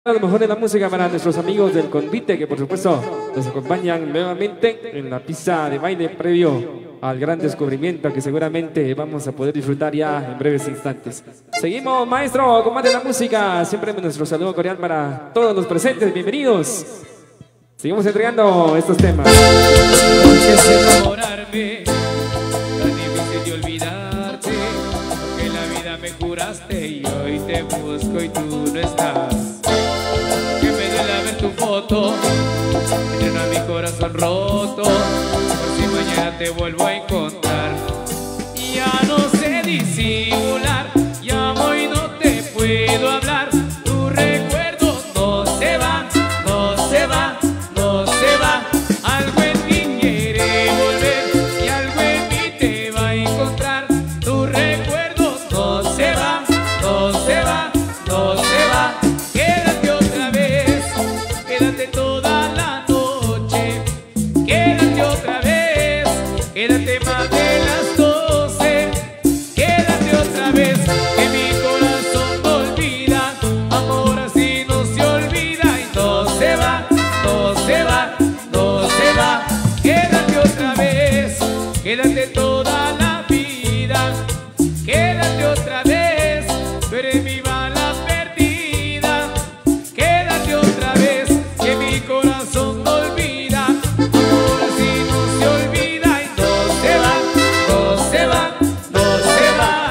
A lo mejor de la música para nuestros amigos del convite que por supuesto nos acompañan nuevamente en la pista de baile previo al gran descubrimiento que seguramente vamos a poder disfrutar ya en breves instantes. Seguimos, maestro, con más de la música. Siempre nuestro saludo cordial para todos los presentes. Bienvenidos. Seguimos entregando estos temas. Enamorarme, tan difícil de olvidarte, que en la vida me juraste y hoy te busco y tú no estás. Que me duele ver tu foto, me llena mi corazón roto, por si mañana te vuelvo a encontrar. Ya no sé disimular, llamo y no te puedo hablar. Tu recuerdo no se va, no se va, no se va. Algo en ti quiere volver y algo en mí te va a encontrar. Tu recuerdo no se va, no se va, no se va. Quédate otra vez, quédate toda la noche. Quédate otra vez, quédate más de las 12. Quédate otra vez, que mi corazón no olvida. Amor así no se olvida y no se va, no se va, no se va. Quédate otra vez, quédate toda la vida. Quédate otra vez, tú eres mi bala perdida. Quédate otra vez, que mi corazón no olvida. Amor así no se olvida y no se va, no se va, no se va.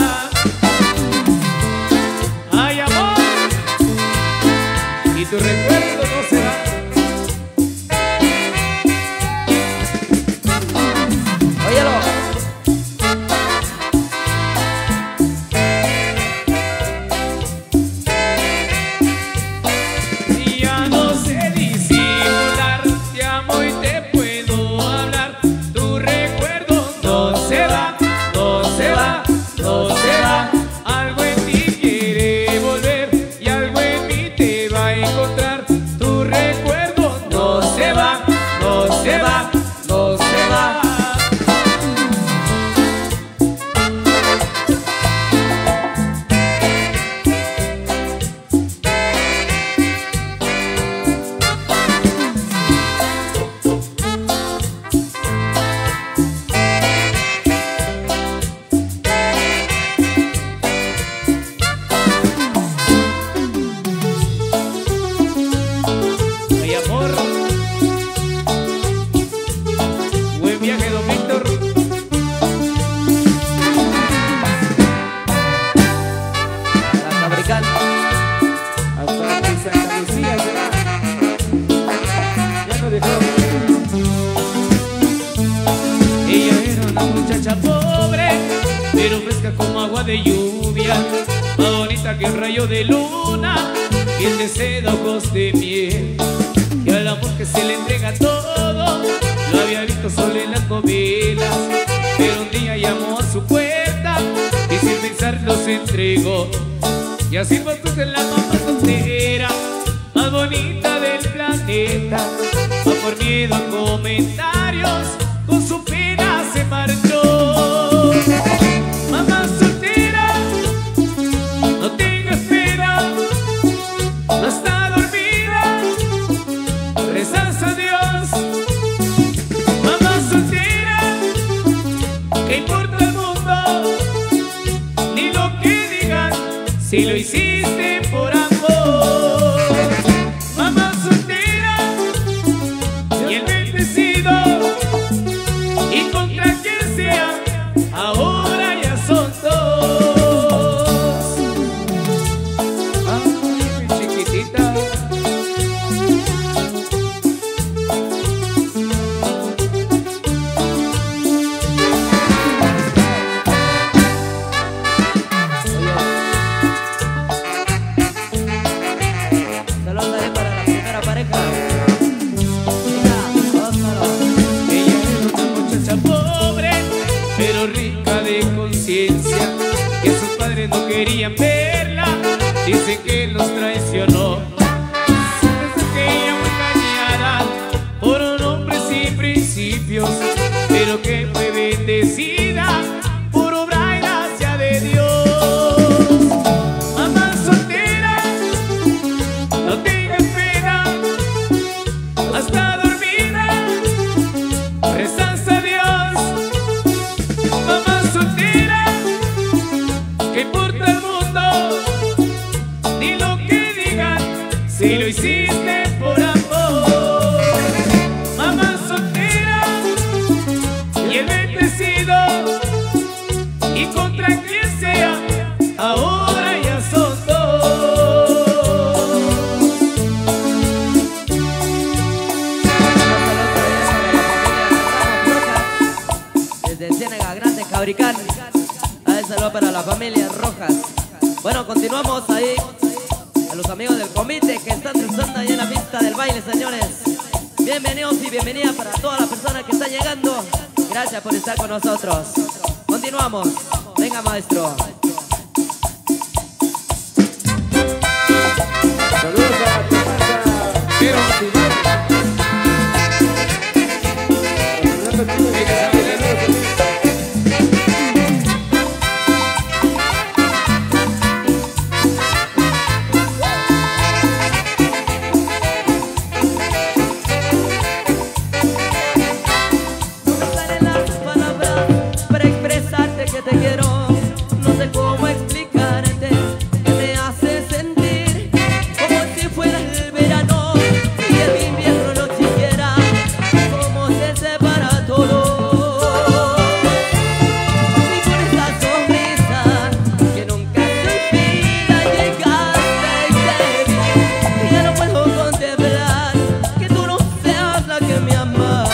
Ay, amor, y tu recuerdo no se va. Óyelo. Ya no sé disimular, te amo y te puedo hablar. Tu recuerdo no se va, no se va, no se va. Algo en ti quiere volver y algo en mí te va a encontrar. Tu recuerdo no se va, no se va, no se va. Ay, amor, buen viaje, don Víctor. La fabricante. Hasta que Santa Lucía será. Ya no dejó. Ella era una muchacha pobre, pero fresca como agua de lluvia, más bonita que un rayo de luna, piel de seda, ojos de miel. Y al amor que se le entrega todo, lo había visto solo en las novelas, pero un día llamó a su puerta y sin pensarlo se entregó. Y así fue pues en la mamá soltera, más bonita del planeta. No por miedo a comentarios, con su pena se marchó. Mamá soltera, no tengas pena, no está dormida, rezas a Dios. Mamá soltera, ¿qué importa el mundo? Ni lo que digan, si lo hiciste por amor. Mamá soltera, y el bendecido, y contra quien sea, ahora ya son dos. Ay, mi chiquitita. Saludos ahí para la primera pareja. Venga, Ósalo. Ella era una muchacha pobre, pero rica de conciencia, que sus padres no querían verla, dicen que los traicionó. Piensa que ella fue engañada por un hombre sin principios, pero que fue bendecida por obra y gracia de Dios. Mamá soltera, no te está dormida, rezas a Dios. Mamá soltera, ¿qué importa el mundo? Ni lo que digan, si lo hiciste por amor. Mamá soltera y el bendecido, y contra quien sea, ahora ya son dos. Desde Ciénaga Grande, Cabricán. A ese saludo para la familia Rojas. Bueno, continuamos ahí. A los amigos del comité que están disfrutando ahí en la pista del baile, señores. Bienvenidos y bienvenidas para todas las personas que están llegando. Gracias por estar con nosotros. Continuamos. Venga, maestro. Saludos a tu te quiero, no sé cómo explicarte, que me hace sentir como si fuera el verano y el invierno no existiera, como se separa todo. Y con esa sonrisa que nunca se olvida, llegaste y te vi, y ya no puedo contemplar que tú no seas la que me amas.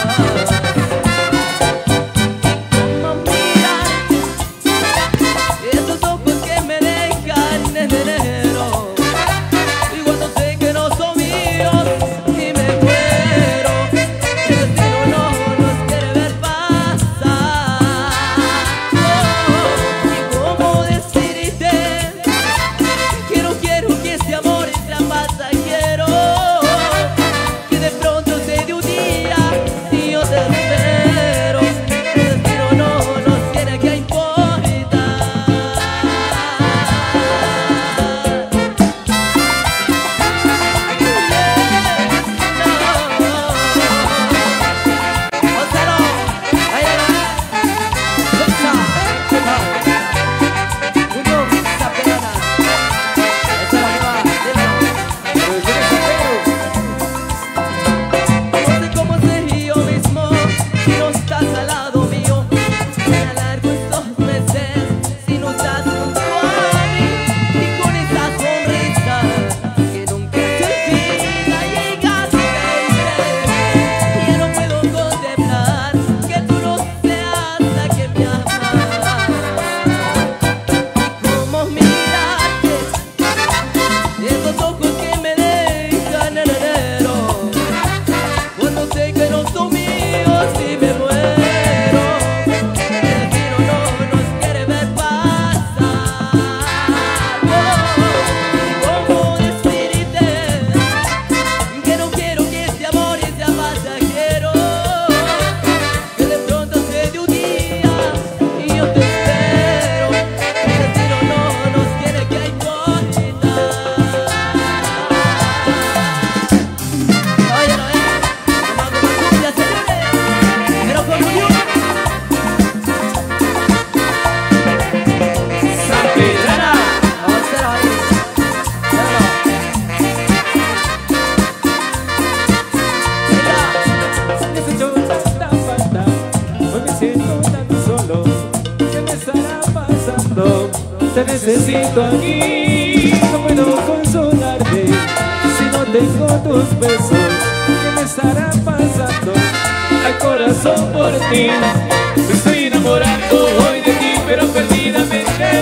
Te necesito aquí, no puedo consolarte si no tengo tus besos. ¿Qué me estará pasando al corazón por ti? Me estoy enamorando hoy de ti, pero perdidamente.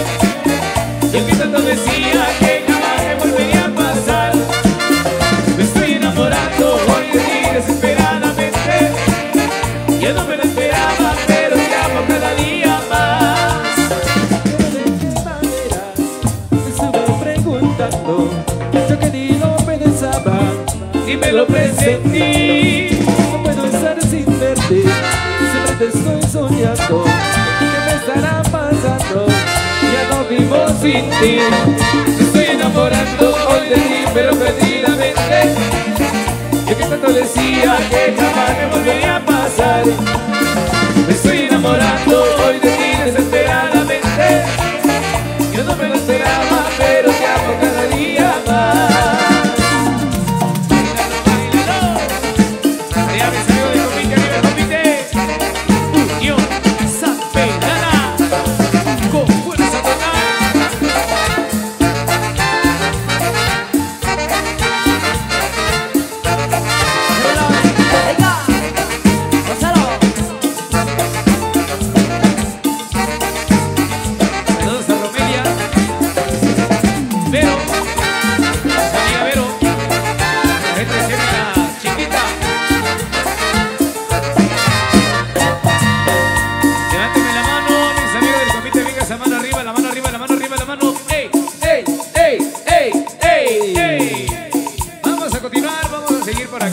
Y el que tanto decía que jamás me volvería a pasar. Me estoy enamorando hoy de ti desesperadamente. Yo no me lo esperaba, pero te amo cada día más. Yo que ni lo pensaba Y me lo presentí. No puedo estar sin verte, siempre te estoy soñando. ¿Qué me estará pasando? Ya no vivo sin ti. Me estoy enamorando hoy de ti, pero perdidamente. Yo que tanto decía continuar, vamos a seguir por aquí.